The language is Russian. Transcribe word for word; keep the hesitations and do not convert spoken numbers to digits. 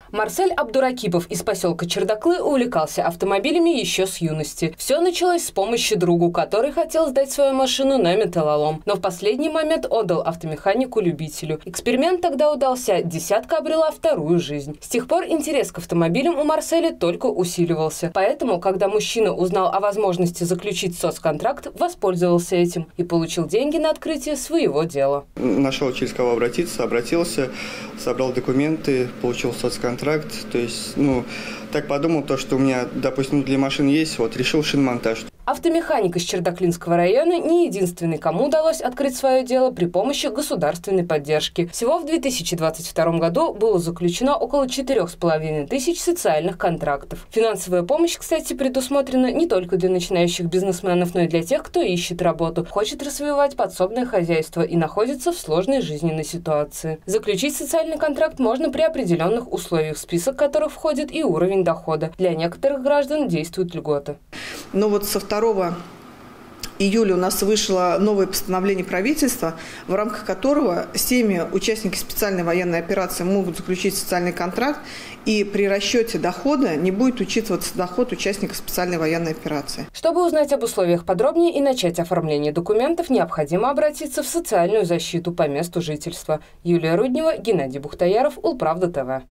Марсель Абдуракипов из поселка Чердаклы увлекался автомобилями еще с юности. Все началось с помощи другу, который хотел сдать свою машину на металлолом, но в последний момент отдал автомеханику-любителю. Эксперимент тогда удался, десятка обрела вторую жизнь. С тех пор интерес к автомобилям у Марселя только усиливался. Поэтому, когда мужчина узнал о возможности заключить соцконтракт, воспользовался этим и получил деньги на открытие своего дела. Нашел, через кого обратиться, обратился, собрал документы, получил соцконтракт. То есть, ну, так подумал, то, что у меня, допустим, для машин есть, вот, решил шиномонтаж. Автомеханик из Чердаклинского района не единственный, кому удалось открыть свое дело при помощи государственной поддержки. Всего в две тысячи двадцать втором году было заключено около четырёх с половиной тысяч социальных контрактов. Финансовая помощь, кстати, предусмотрена не только для начинающих бизнесменов, но и для тех, кто ищет работу, хочет развивать подсобное хозяйство и находится в сложной жизненной ситуации. Заключить социальный контракт можно при определенных условиях, в список которых входит и уровень дохода. Для некоторых граждан действует льгота. Но вот со второго июля у нас вышло новое постановление правительства, в рамках которого семьи участники специальной военной операции могут заключить социальный контракт, и при расчете дохода не будет учитываться доход участников специальной военной операции. Чтобы узнать об условиях подробнее и начать оформление документов, необходимо обратиться в социальную защиту по месту жительства. Юлия Руднева, Геннадий Бухтаяров, Улправда ТВ.